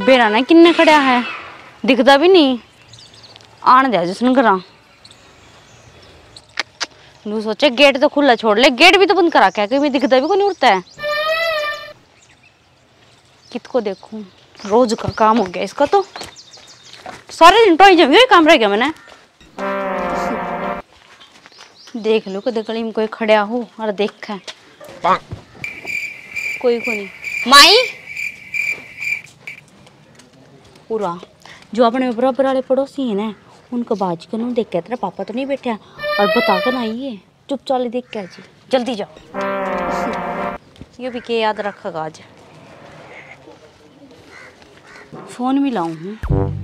बेरा ना किन्ने खड़ा है, दिखता भी नहीं। आने दे जिसने करा नू सोचे गेट तो खुला छोड़ ले, गेट भी तो बंद करा क्या, कहीं दिखता भी को नहीं उड़ता है। कितको देखूं, रोज का काम हो गया इसका तो, सारे दिन टोई जमी काम रह गया मैंने। देख लो कदे गली में कोई खड़ा हो और देखा कोई को नहीं। माई पूरा जो अपने बराबर वाले पड़ोसी है ना, उनको बाज कर नू देख के तेरा पापा तो नहीं बैठा और बता कर आई है, चुपचाप देख के जी जल्दी जाओ। ये भी के याद रखेगा आज। फोन भी लाऊं हूँ।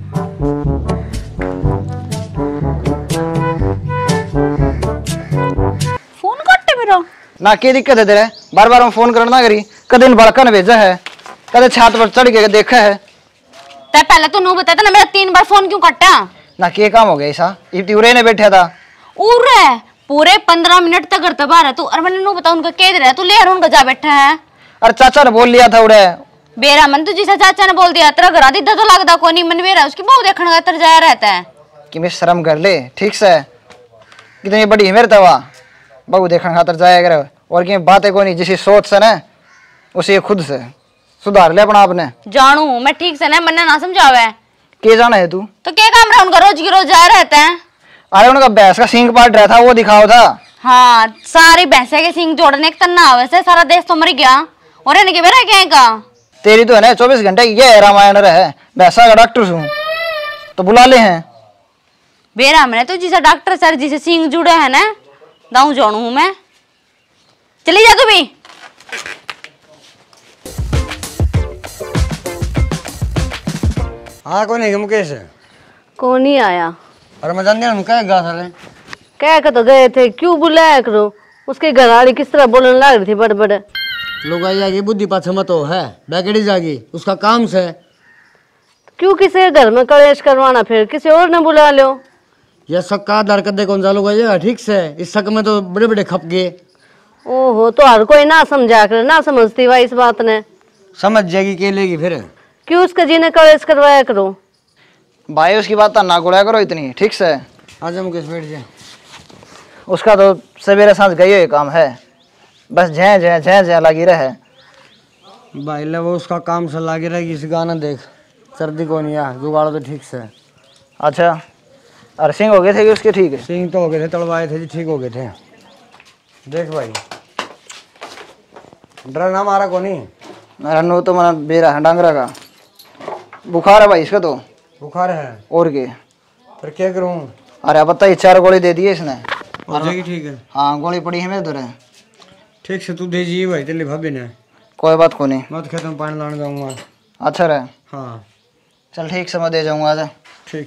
फोन काटे मेरा ना क्या दिक्कत है तेरे, बार बार फोन करना करी, कदे इन बड़का ने भेजा है, कदे छात पर चढ़ के देखा है। ते पहले तो नू बताता ना, मेरा 3 बार फोन क्यों कटा। ना क्या काम हो गया ऐसा, इतनी उरे ने बैठा था। उरे पूरे 15 मिनट तक करता बाहर है तू, और मैंने नू बता उनका कह दे रहा है तू ले उनका जा बैठा है। अरे चाचा ने बोल लिया था उड़े। बेरा मन तुझे चाचा ने बोल दिया, तेरा घर दीदा तो लगता को नहीं, मन बेरा उसकी बहू देखने का तर जाया रहता है कि मैं शर्म कर ले, ठीक से कितनी बड़ी है मेरे तवा, बहू देखने खातर जाया करे। और की बातें को नहीं, जिसी सोच से ना उसी खुद से सुधार ले अपना आपने। जानू मैं ठीक से ना, मन्ना ना समझावे के जाना है तू तो क्या काम रहा उनका, रोज की रोज जाया रहता है। अरे उनका भैंस का सींग पाट रहा था, वो दिखाओ था। हाँ सारी भैंसे के सींग जोड़ने के तन्ना आवे से सारा देश तो मर गया, और इनके मेरा क्या का तेरी तो है ना 24 घंटे ये रामायण रहे, भैंसा का डॉक्टर हूँ तो बुला ले हैं। बेरा मैंने तो जिसे डॉक्टर सर जिसे सींग जुड़े है ना, दाऊ जानू हूँ मैं। चली जा तू भी। हाँ कौन है मुकेश? कौन नहीं आया? अरे मैं जानने हम क्या गा साले कह के तो गए थे, क्यों बुलाया करो? उसके घर वाली किस तरह बोलने लग रही थी बड़ बड़। लोग आई जाएगी बुद्धि पाछ मत हो है, बैकड़ी जाएगी उसका काम से। क्यों किसी घर में कलेश करवाना, फिर किसी और ने बुला लो। ये सक्का आधार कर दे कौन सा लोग आइएगा ठीक से, इस शक में तो बड़े बड़े खप गए। ओहो तो हर कोई ना समझा कर, ना समझती भाई इस बात ने। समझ जाएगी के लेगी फिर। क्यों उसके जी ने कलेश करवाया करो? भाई उसकी बात ना गुड़ाया करो इतनी, ठीक से। आजा मुकेश बैठ जाए। उसका तो सवेरे सांझ गई हुई काम है, बस झै झै झै झै लगी रहे। भाई ले वो उसका काम से लगी रहेगी। इस गाना देख, सर्दी को नहीं आ जुगाड़ तो ठीक से। अच्छा अरे सिंह हो गए थे कि उसके? ठीक है सिंह तो हो गए थे, तड़वाए थे जी, ठीक हो गए थे। देख भाई डर ना मारा को नहीं। रन्नू तो मना बेरा है डांगरा का, बुखार है भाई इसका तो। बुखार है और के फिर क्या करूं? अरे अब बताइए 4 गोली दे दिए इसने। हो जाएगी ठीक है। हाँ गोली पड़ी है मेरे दूर है। ठीक से तू दे जी भाई तेरे भाभी ने। कोई बात को नहीं, मत खेत में पानी लाने जाऊंगा। अच्छा रहे। हाँ चल ठीक से मैं दे जाऊंगा आज। ठीक।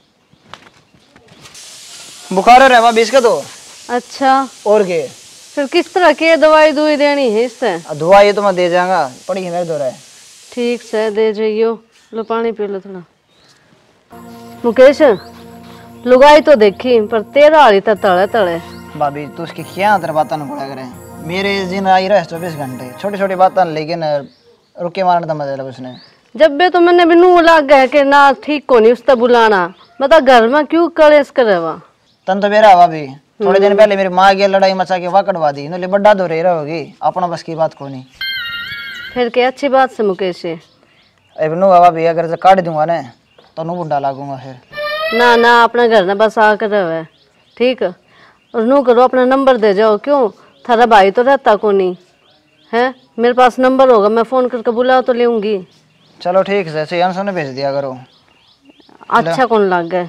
बुखार है भाभी इसका तो। अच्छा और के फिर किस तरह की दवाई दुई देनी है इससे? दवाई तो मैं दे जाऊंगा, पड़ी है मेरे दूर है। ठीक से दे जाइयो। लो पानी पी लो थोड़ा। मुकेश लुगाई तो देखी पर तेरा हाली तो तड़े तड़े। भाभी तो उसकी क्या तेरे बात न बोला करे, मेरे दिन आई रहे 24 घंटे छोटी छोटी बातें, लेकिन रुके मारने का मजा लगा उसने। जब भी तो मैंने भी नू लग गया कि ना ठीक को नहीं उससे बुलाना, बता घर में क्यों कलेश करेवा? तन तो मेरा भाभी थोड़े दिन पहले मेरी माँ की लड़ाई मचा के वाह कटवा दी, इन्होंने बड्डा दो रही होगी, अपना बस की बात को नहीं। फिर क्या अच्छी बात से मुकेश? अब नु भाभी अगर से काट दूंगा ना तो नु बुढ़ा लागूंगा फिर। ना ना अपने घर ने बस आकर रहे ठीक, और नू करो अपना नंबर दे जाओ। क्यों थारा भाई तो रहता को नहीं है, मेरे पास नंबर होगा, मैं फोन करके बुला तो लेऊंगी। चलो ठीक है, ऐसे ने भेज दिया करो। अच्छा कौन लग गए,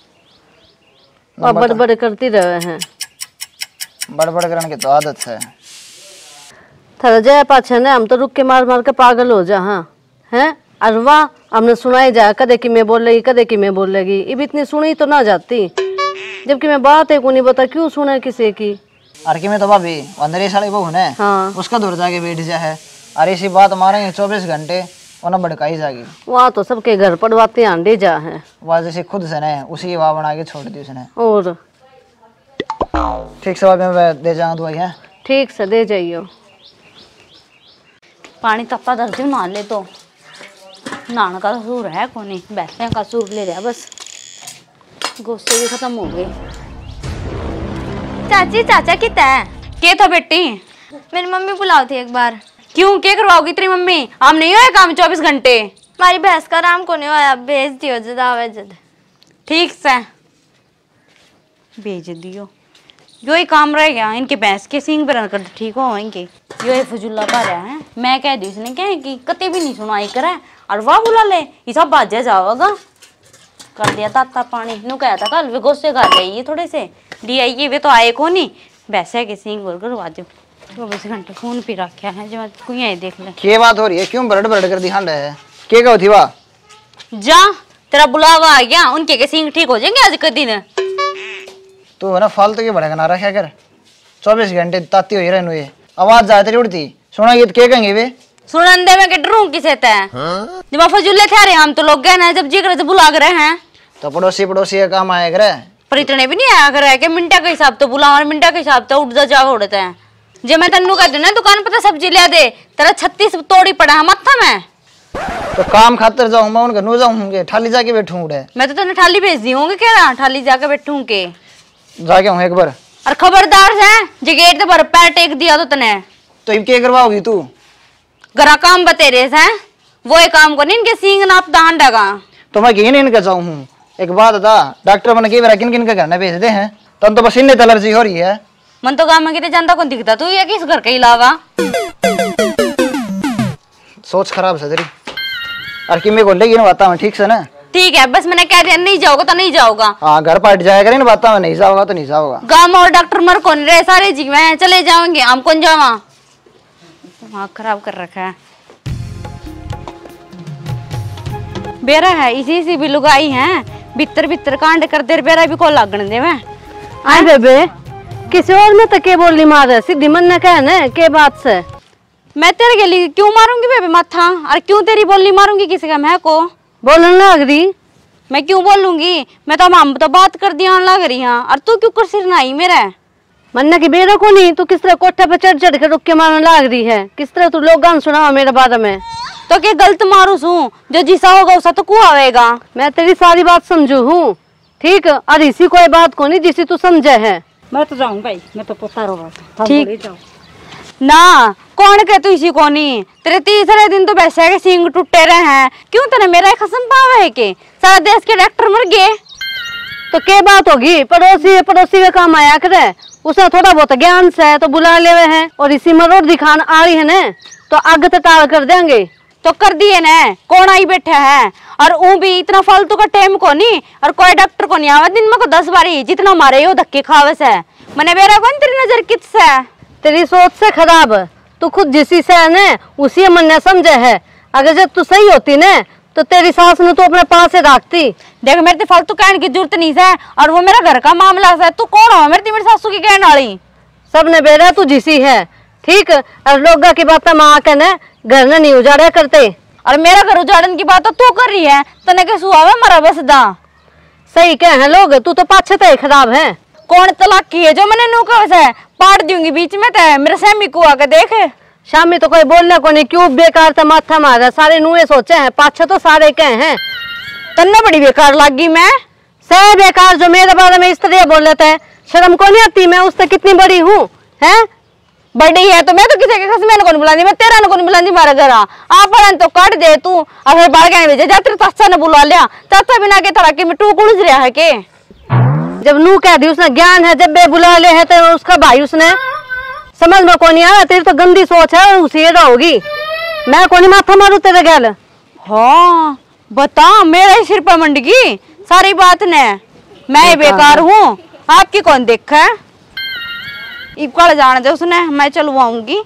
बड़ बड़ करती रहे हैं। बड़बड़ करने की तो आदत है। थारा जय पाछे ने हम तो रुक के मार मार के पागल हो जा। हाँ हैं अरवा हमने सुनाई जा, कदे कि मैं बोलेगी कदे कि मैं बोलेगी, अब इतनी सुनी तो ना जाती, जबकि मैं बात है को नहीं बता क्यों सुने किसी की। अरे कि मैं तो भाभी अंदर साड़ी बहू ने हाँ उसका दूर जाके बैठ जा है, अरे इसी बात मारेंगे 24 घंटे वरना भड़काई जाएगी। वहाँ तो सबके घर पड़वाते आंडे जा है, वह जैसे खुद से ने उसी की वाह बना के छोड़ दी उसने। और ठीक से भाभी मैं दे जाऊँ दवाई है। ठीक से दे जाइयो। पानी तप्पा धरती हूँ मान ले तो नान का सूर है कोनी, बैठने का सूर ले रहा बस। गुस्से भी खत्म हो गए। चाची चाचा कितना है? के था बेटी? मेरी मम्मी बुलाओ थी एक बार। क्यों, क्या करवाओगी तेरी मम्मी? हम नहीं होए काम 24 घंटे। हमारी भैंस का आराम को नहीं होया, भेज दियो जदा जद। ठीक से भेज दियो। यो ही काम रह गया, इनके भैंस के सींग पर कर ठीक हो इनके। यो ही फजुल्ला पा रहा है। मैं कह दी उसने क्या है कि कते भी नहीं सुनाई करे और वाह बुला ले ये सब बाजे जाओगा। कर दिया ताता पानी नु कहता कल वे गुस्से कर गई थोड़े से डी आई वे तो आए को नहीं वैसे के सींग बोल करवा दो। 24 घंटे खून पी रखा है जो कुछ देख ले। क्या बात हो रही है, क्यों बरड़ बरड़ कर दिखा रहे है? क्या कहो थी वाह? जा तेरा बुलावा आ गया, उनके के सींग ठीक हो जाएंगे आज के दिन। तो है ना फालतू के बड़े ना रखा कर। 24 घंटे ताती हुई रहनु ये आवाज जाए तेरी उड़ती सुना ये क्या कहेंगे वे? सुनन दे मैं के डरूं किसे ते जब फजुल्ले थे रहे हम तो लोग गए ना जब जिक्र से बुला कर रहे हैं तो पड़ोसी पड़ोसी का काम आया करे। पर इतने भी नहीं आया कर के मिनटा के हिसाब तो बुला और मिनटा के हिसाब तो उठ जा जा उड़ते हैं। जब मैं तन्नू कह दूं ना दुकान पर सब्जी ले दे तेरा 36 तोड़ी पड़ा है मत्था में। तो काम खातर जाऊं मैं उनका नो जाऊंगे ठाली जाके बैठूं उड़े। मैं तो तेने ठाली भेज दी होंगे कह रहा ठाली जाके बैठूं के जाके हूं एक बार। और खबरदार से जे गेट पर पैर टेक दिया तो तने तो अब क्या करवाओगी तू? गरा काम बतेरे से वो एक काम को नहीं इनके सींग नाप दान डगा। तो मैं कहीं इनका जाऊं हूं। एक बात था डॉक्टर मैंने कई बार किन किन का करना भेज दे हैं तब तो बस इन्हें एलर्जी हो रही है। मन तो गाँव में कितने जानता कौन दिखता तू या किस घर के अलावा? सोच खराब है तेरी। और कि मेरे को लेगी ना बाता में ठीक से ना? ठीक है बस मैंने कह दिया नहीं जाओगा तो नहीं जाओगा। हाँ घर पाट जाएगा नहीं बाता में नहीं जाओगा तो नहीं जाओगा। गाँव में और डॉक्टर मर कौन रहे सारे जी में चले जाओगे हम कौन जावा। दिमाग खराब कर रखा है बेरा है इसी से भी लुगाई है भीतर भीतर कांड कर दे बेरा भी को लागण दे मैं। आए बेबे किसी और में तो के बोली मार सीधी मन ने कहे ना के बात से मैं तेरे के लिए क्यों मारूंगी बेबे माथा और क्यों तेरी बोली मारूंगी किसी का मैं को बोलने लग रही। मैं क्यों बोलूंगी मैं तो हम तो बात कर दिया लग रही हाँ और तू क्यों कर सिर नाई मेरा मन्ना की बेरा को नहीं तू किस तरह कोठे पे चढ़ चढ़ के रुक के मारने लग रही है किस तरह तू लोग गान सुना मेरे बारे में। तो क्या गलत मारू सू जो जिसा होगा उसा तो कुआ आवेगा। मैं तेरी सारी बात समझू हूँ ठीक और इसी कोई बात को नहीं जिसी तू समझे है। मैं तो जाऊं भाई मैं तो पता रहा ठीक ना कौन कह तू इसी को नहीं तेरे तीसरे दिन तो वैसे के सींग टूटे रहे हैं क्यों तेरे मेरा खसम पावे है के सारा देश के डॉक्टर मर गए तो क्या बात होगी पड़ोसी पड़ोसी का काम आया करे उसने थोड़ा बहुत ज्ञान से तो बुला ले हैं और इसी में रोड दिखान आ रही है ना तो आगे तो टाल कर देंगे तो कर दिए ना कौन आई बैठा है और वो भी इतना फालतू का टाइम को नहीं और कोई डॉक्टर को नहीं आवा दिन में को 10 बारी जितना मारे हो धक्के खावे से मैंने मेरा कौन तेरी नजर किस से तेरी सोच से खराब तू खुद जिसी से है ना उसी मन ने समझे है अगर जब तू सही होती ना तो तेरी सास ने तो अपने पास से रखती। देख मेरे फालतू कहने की जरूरत नहीं है और वो मेरा घर का मामला है तू कौन हो मेरी सासू की कहने वाली सबने बेरा तू जिसी है ठीक और लोग की बात में आके न घर ने नहीं उजाड़ा करते और मेरा घर उजाड़न की बात तो तू कर रही है तने के सुहावे मरा बस दा सही कह है लोग तू तो पाछे तो खराब है। कौन तलाक की है जो मैंने नू का पाट दूंगी बीच में तो मेरे सहमी को आके देख शामी तो कोई बोलने को नहीं क्यों बेकार था माथा मारा सारे नुए सोचे हैं पाछे तो सारे कहे हैं तन्ने बड़ी बेकार लगी मैं सही बेकार जो मेरे बारे में इस तरह बोल लेते हैं शर्म को नहीं आती मैं उससे कितनी बड़ी हूँ हैं बड़ी है तो मैं तो किसी के खसमे को नहीं बुलानी मैं तेरा को नहीं बुलानी मारा घर आप तो काट दे तू और फिर बाहर कहने भेजे जा तेरे चाचा ने बुला लिया चाचा बिना के थड़ा के मैं टू कुछ रहा है के जब नू कह दी उसने ज्ञान है जब बे बुला ले है तो उसका भाई उसने समझ में को नहीं आया तेरी तो गंदी सोच है उसी होगी मैं को नहीं माथा मारू तेरे गैल। हाँ बता मेरा ही सिर पर मंडगी सारी बात ने मैं बेकार हूँ आपकी कौन देखा है इबका जाने दे उसने मैं चलवाऊंगी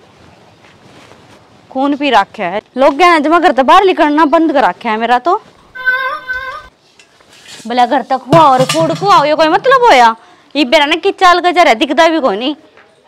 खून पी रखा है लोग कहना जमा घर तो बाहर निकलना बंद कर रखा है मेरा तो भला घर तक हुआ और फूड खुआ ये कोई मतलब होया ये बेरा ने कि चाल का जरा दिखता भी कोई नहीं।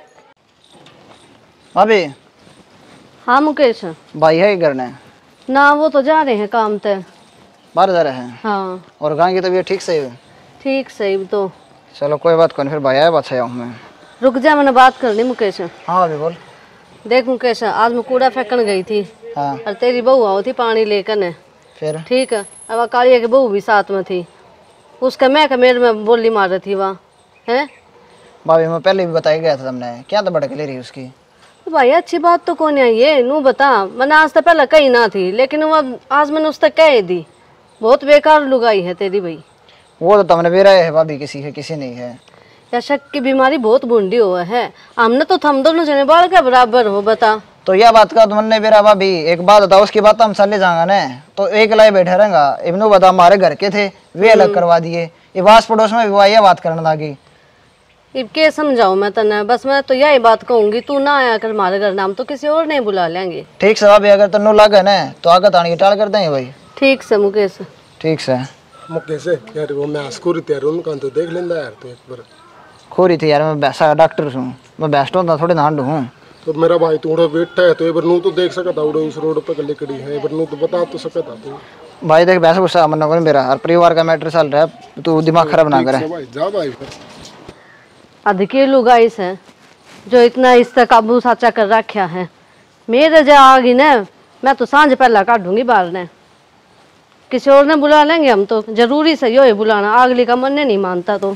भाभी हाँ मुकेश भाई है घर ने ना वो तो जा रहे हैं काम पे बाहर जा रहे हैं। हाँ और गाँव की तबीयत ठीक से है? ठीक सही तो चलो कोई बात कौन फिर भाई आया बात आऊँ मैं। रुक जा मैंने बात कर ली मुकेश। हाँ भाभी बोल। देख मुकेश आज मैं कूड़ा फेंकने गई थी हाँ और तेरी बहू आओ थी पानी लेकर ने फिर ठीक है। अब कालिया की बहू भी साथ में थी, उसका मैं का मेरे में बोली मार रही थी वहाँ है। भाभी मैं पहले भी बताया गया था तुमने, क्या तो भड़क ले रही उसकी। तो भाई अच्छी बात तो कौन है ये, नू बता। मैंने आज तक पहले कही ना थी, लेकिन वो आज मैंने उस तक कह दी। बहुत बेकार लुगाई है तेरी भाई। वो तो तुमने भी रहे है भाभी, किसी है किसी नहीं है। या शक की बीमारी बहुत बूंदी हुआ है, हमने तो थम दोनों जने बाल के बराबर हो बता। तो यह बात का तुमने मेरा भाभी एक बात बताओ, उसकी बात हम चले जाएंगे ना तो एक लाई बैठा रहेगा। इब्नू बता हमारे घर के थे वे अलग करवा दिए, ये वास पड़ोस में भी यह बात करने लगी। इब के समझाऊं मैं तने, बस मैं तो यही बात कहूंगी, तू ना आया कर हमारे घर, नाम तो किसी और नहीं बुला लेंगे। ठीक से भाभी, अगर तेन लगे ना तो आगे आने की टाल कर देंगे भाई। ठीक से मुकेश। ठीक से मुकेश यार वो मैं स्कूल तैयार उनका तो देख लेंदा यार तू एक बार। खोरी थी यार, मैं बैसा डॉक्टर हूँ, मैं बेस्ट होता थोड़े ना हूँ। तो मेरा भाई तू उड़ा बैठा है तो एक बार नू तो देख सकता उड़े उस रोड पे गली खड़ी है, एक बार नू तो बता तो सकता तू। भाई देख वैसा गुस्सा मन को मेरा, हर परिवार का मैटर चल रहा है, तू दिमाग खराब ना करे। भाई जा भाई फिर। अधिके लोग इस है जो इतना इस तक काबू साचा कर रखा है। मेरे जा आ गई ना, मैं तो सांझ पहला काटूंगी बाहर ने, किसी और ने बुला लेंगे हम तो। जरूरी से यो ही बुलाना, अगली का मन नहीं मानता तो।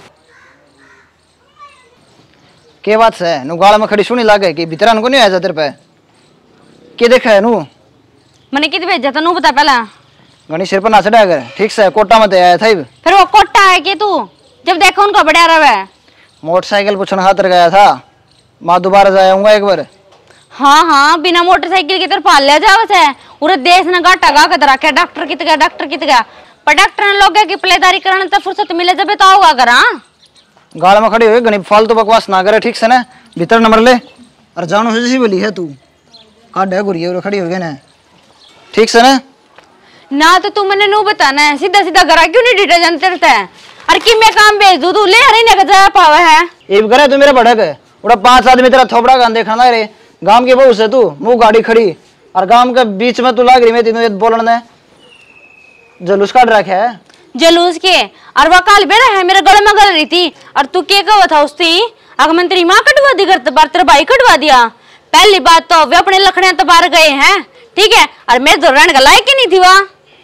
के बात से नु गाल में खड़ी सुनी लागे कि भीतर को नहीं आया तेरे पे के देखा है नु मैंने कित भेजा था नू बता पहला। गणी सिर पर ना चढ़ा कर, ठीक से कोटा में आया था। फिर वो कोटा है कि तू जब देखो उनका बढ़िया रहा है। मोटरसाइकिल पूछने खातर गया था, माँ दोबारा जाऊंगा एक बार। हाँ हाँ, बिना मोटरसाइकिल की तरफ पाल लिया जावत है। पूरे देश ने गाटा गा कर रखा है, डॉक्टर कित गया डॉक्टर कित गया। पर डॉक्टर ने लोग की पलेदारी करने तो फुर्सत मिले जब तो होगा करा। गाल में खड़ी हुई गणी फालतू बकवास ना करे, ठीक से ना भीतर नंबर ले और जानो से जैसी बोली है तू काट है गुरिया और खड़ी हो गई ना, ठीक से ना तो तू मैंने नू बताना है, सीधा सीधा करा क्यों नहीं डिटर्जेंट करता है। अरे कि मैं काम भेज दूं, तू ले अरे नहीं जा पावा है। ये भी करे तू मेरा भड़क है, उड़ा 5 आदमी तेरा थोपड़ा गान देखना रे। गांव की बहू से तू मुंह गाड़ी खड़ी और गांव के बीच में तू लाग रही, मैं तीनों बोलने जुलूस काट रखा है। जलूस के और वह काल बेरा है मेरे गले में गल रही थी और तू क्या कहा था उसकी। अगर मैं तेरी माँ कटवा दी करते बार तेरा भाई कटवा दिया। पहली बात तो वे अपने लखड़े तो बाहर गए हैं, ठीक है, और मेरे तो रहने का लायक ही नहीं थी। वहाँ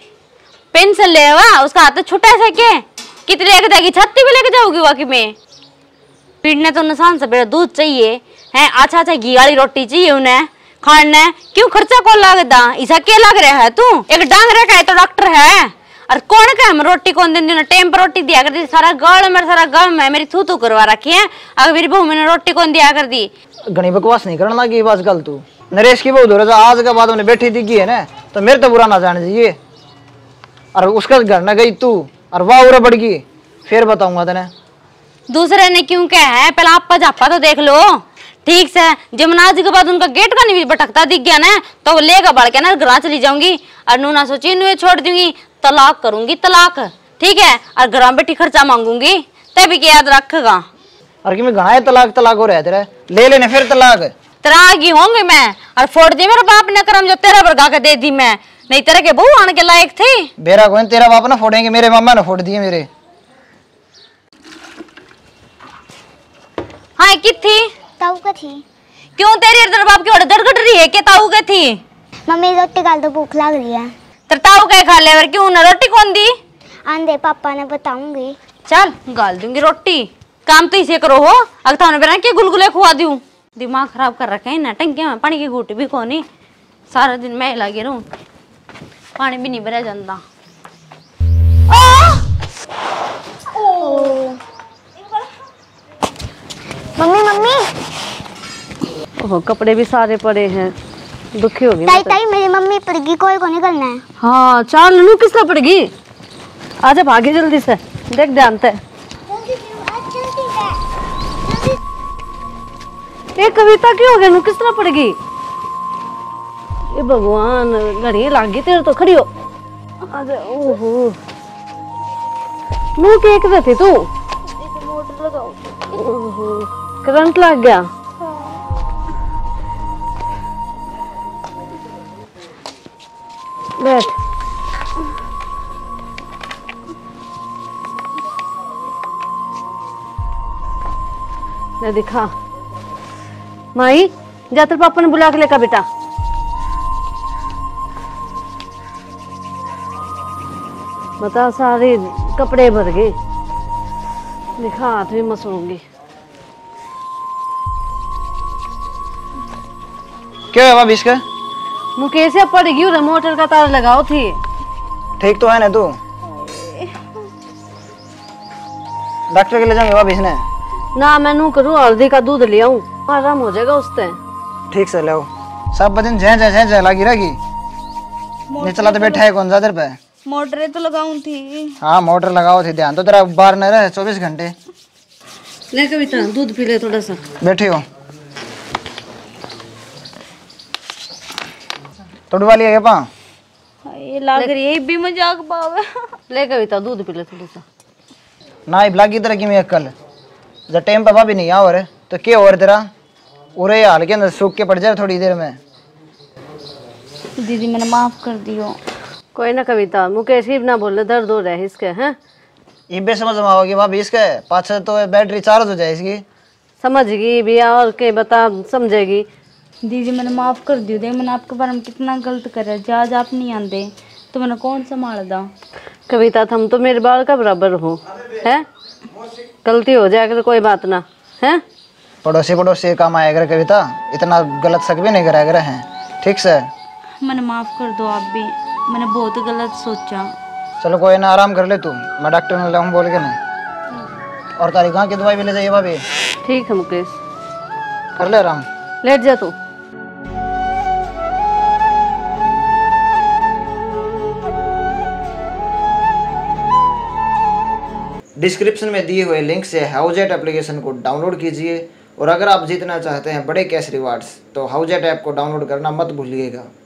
पेंसिल ले हुआ उसका हाथ छुटा से के कितने लेके जाएगी, छत्ती भी लेके जाओगी वाकई में। पीटने तो निशान से बेटा दूध चाहिए है, अच्छा अच्छा घी वाली रोटी चाहिए उन्हें खाने। क्यों खर्चा कौन लागदा, ऐसा क्या लग रहा है तू। एक डांग रखा है तो डॉक्टर है और कौन का हम रोटी कौन दिन टाइम पर रोटी दिया कर दी। सारा गाँव मेरा सारा गाँव में मेरी थू थू करवा रखी है, अगर मेरी बहू मैंने रोटी कौन दिया कर दी। गणी बकवास नहीं करना लगी बस गल तू। नरेश की बहू धोरे आज के बाद उन्हें बैठी दिखी है ना तो मेरे तो बुरा ना जाने चाहिए। और उसका घर न गई तू और वाह उरा बढ़ गई, फिर बताऊंगा तेने। दूसरे ने क्यों क्या है, पहले आपा जापा तो देख लो ठीक से। जमुना जी के बाद उनका गेट का नहीं भटकता दिख गया ना तो वो लेगा बढ़ के ना घर चली जाऊंगी और नू ना सोची नू छोड़ दूंगी, तलाक करूंगी तलाक, ठीक है, और घर बैठी खर्चा मांगूंगी तभी क्या याद रखेगा। और कि मैं घना तलाक तलाक हो रहा है तेरे, ले लेने फिर तलाक तेरा आगी होंगे मैं और फोड़ दी मेरे बाप ने करम जो तेरा पर गा के दे दी मैं, नहीं तेरे के बहू आने के लायक थी। बेरा कोई तेरा बाप ना फोड़ेंगे, मेरे मामा ने फोड़ दिए मेरे। हाँ कि थी ताऊ का थी। क्यों तेरी तेरे बाप की ओर दड़गड़ रही है, क्या ताऊ के थी। मम्मी रोटी गाल तो भूख लग रही है। तेरे ताऊ के खा ले, क्यों ना रोटी कौन दी। आंधे पापा ने बताऊंगी। चल गाल दूंगी रोटी, काम तो इसे करो हो। अगर थाने पे के गुलगुले खुआ दूं, दिमाग खराब कर रखे हैं ना। टंकिया में पानी की घूटी भी कोनी, सारा दिन मैं लगी रहूं, पानी भी नहीं भरा जाता। मम्मी मम्मी ओह कपड़े भी सारे पड़े हैं, दुखी होगी ताई ताई मेरी मम्मी पड़गी, कोई को निकलना है। हाँ चाल नू किस तरह पड़गी, आजा भागे जल्दी से, देख ध्यान से। ये कविता क्यों हो गया, नू किस तरह पड़गी। ये भगवान घड़ी लागी तेरे तो खड़ी हो। आजा ओहो नू क्या कर रही तू। मोटर लगाओ, ओहो करंट लग गया। बैठ मैं दिखा। माई जा तेरे पापा ने बुला के लेकर बेटा। बता सारे कपड़े भर गए, दिखा हाथ भी मसलूंगी। क्या है भाभी इसका? मुकेश पड़ गई उधर, मोटर का तार लगाओ थी। ठीक तो है ना तू? डॉक्टर के ले जाऊंगे भाभी इसने? ना मैं नू करूँ, हल्दी का दूध ले आऊं, आराम हो जाएगा उससे। ठीक से ले सब बदन झे लगी रहेगी। निचला तो बैठा है कौन सा पे? मोटरें तो लगाऊं थी। हाँ मोटर लगाओ थी, ध्यान तो तेरा बाहर न रहे 24 घंटे। ले कविता दूध पी ले थोड़ा सा। बैठी हो तोड़ वाली है पा? ये लग रही है भी मजाक बावे। ले कविता दूध पी ले थोड़ा सा। ना लागी तरह की मैं कल जब टाइम पे भाभी नहीं आओ रे तो क्या और तेरा उरे हाल के अंदर सूख के पड़ जाए थोड़ी देर में। दीदी मैंने माफ कर दियो। कोई ना कविता, मुकेश ही ना बोले, दर्द हो रहा है इसके। हैं ये बेसमझ में आओगी भाभी इसके पाछे तो बैटरी चार्ज हो जाए इसकी। समझ गई भैया, और के बता समझेगी। दीदी मैंने माफ कर दियो। देख मैंने आपके बारे में कितना गलत करा, जहाज आप नहीं आंदे तो मैंने कौन संभाल दा। कविता तुम तो मेरे बाल का बराबर हो, है गलती हो जाएगा तो कोई बात ना है। पड़ोसी काम आया करे कविता, इतना गलत शक भी नहीं कराया करे हैं। ठीक से मैंने माफ कर दो आप भी, मैंने बहुत गलत सोचा। चलो कोई ना, आराम कर ले तू, मैं डॉक्टर में लाऊं बोल के नहीं। और तारी गाँव की दवाई भी ले जाइए भाभी। ठीक है मुकेश, कर ले आराम। लेट जा तू। डिस्क्रिप्शन में दिए हुए लिंक से हाउजेट एप्लीकेशन को डाउनलोड कीजिए और अगर आप जीतना चाहते हैं बड़े कैश रिवार्ड्स तो हाउजेट ऐप को डाउनलोड करना मत भूलिएगा।